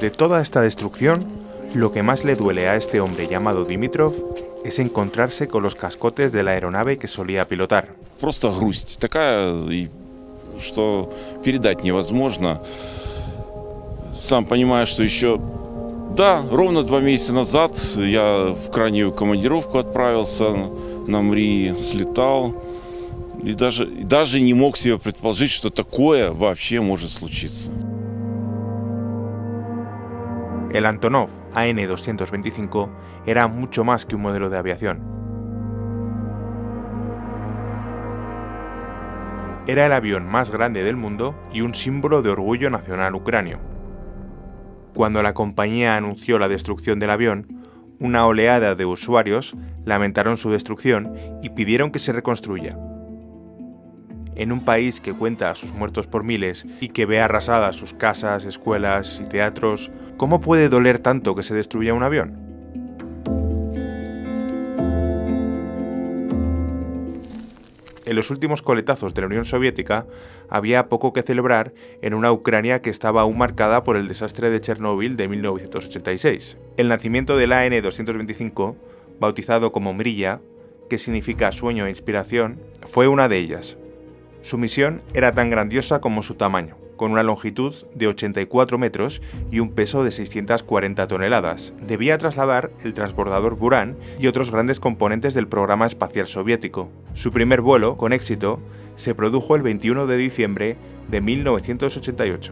De toda esta destrucción, lo que más le duele a este hombre llamado Dimitrov es encontrarse con los cascotes de la aeronave que solía pilotar. Просто грусть такая, что передать невозможно. Сам понимаю, что еще, да, ровно 2 месяца назад я в крайнюю командировку отправился на МРИ, слетал и даже не мог себе предположить, что такое вообще может случиться. El Antonov AN-225 era mucho más que un modelo de aviación. Era el avión más grande del mundo y un símbolo de orgullo nacional ucranio. Cuando la compañía anunció la destrucción del avión, una oleada de usuarios lamentaron su destrucción y pidieron que se reconstruya. En un país que cuenta a sus muertos por miles y que ve arrasadas sus casas, escuelas y teatros, ¿cómo puede doler tanto que se destruya un avión? En los últimos coletazos de la Unión Soviética había poco que celebrar en una Ucrania que estaba aún marcada por el desastre de Chernóbil de 1986. El nacimiento del AN-225, bautizado como Mriya, que significa sueño e inspiración, fue una de ellas. Su misión era tan grandiosa como su tamaño, con una longitud de 84 metros y un peso de 640 toneladas. Debía trasladar el transbordador Buran y otros grandes componentes del programa espacial soviético. Su primer vuelo, con éxito, se produjo el 21 de diciembre de 1988.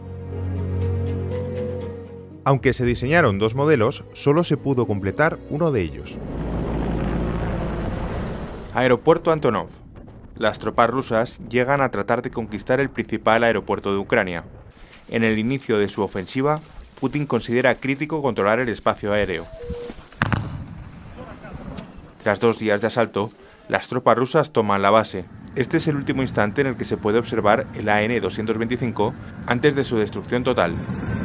Aunque se diseñaron 2 modelos, solo se pudo completar uno de ellos. Aeropuerto Antonov. Las tropas rusas llegan a tratar de conquistar el principal aeropuerto de Ucrania. En el inicio de su ofensiva, Putin considera crítico controlar el espacio aéreo. Tras 2 días de asalto, las tropas rusas toman la base. Este es el último instante en el que se puede observar el AN-225 antes de su destrucción total.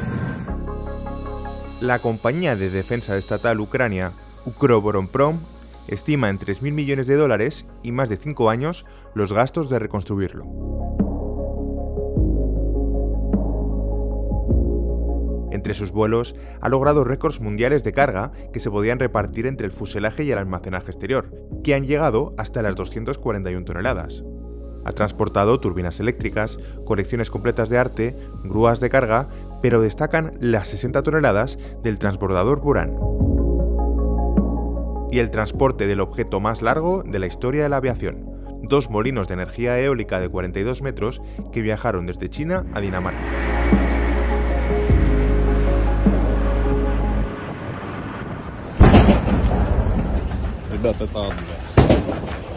La compañía de defensa estatal ucrania, Ukroboronprom, estima en $3.000 millones y más de 5 años los gastos de reconstruirlo. Entre sus vuelos, ha logrado récords mundiales de carga que se podían repartir entre el fuselaje y el almacenaje exterior, que han llegado hasta las 241 toneladas. Ha transportado turbinas eléctricas, colecciones completas de arte, grúas de carga, pero destacan las 60 toneladas del transbordador Buran. Y el transporte del objeto más largo de la historia de la aviación, 2 molinos de energía eólica de 42 metros que viajaron desde China a Dinamarca. Ребята, это Англия.